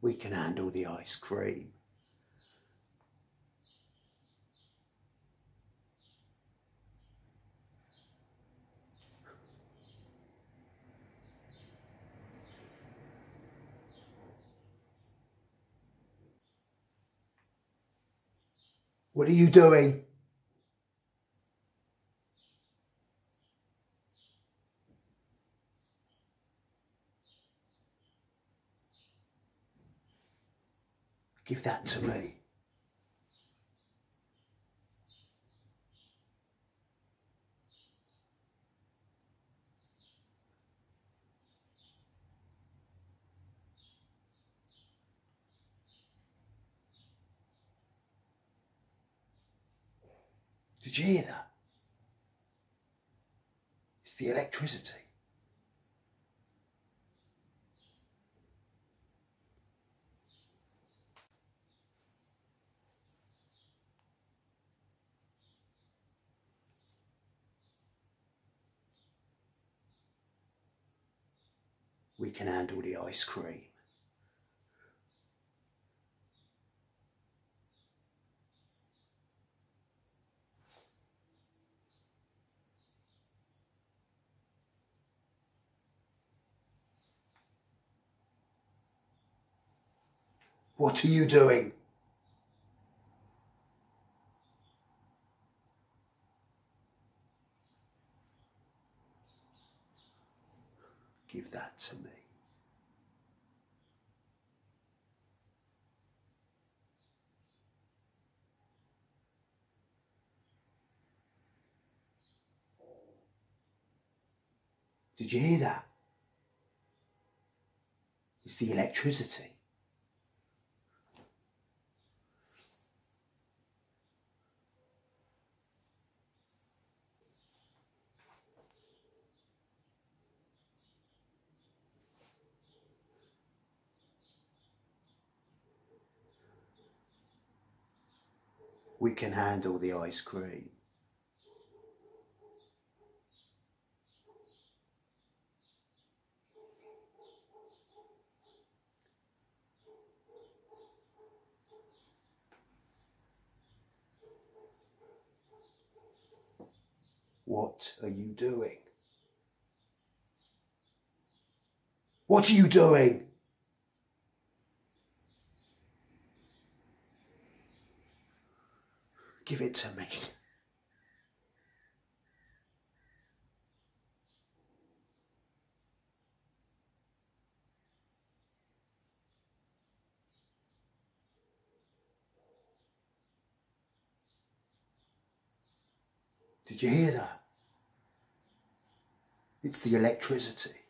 We can handle the ice cream. What are you doing? Give that to me. Did you hear that? It's the electricity. We can handle the ice cream. What are you doing? Give that to me. Did you hear that? It's the electricity. We can handle the ice cream. What are you doing? What are you doing? Give it to me. Did you hear that? It's the electricity.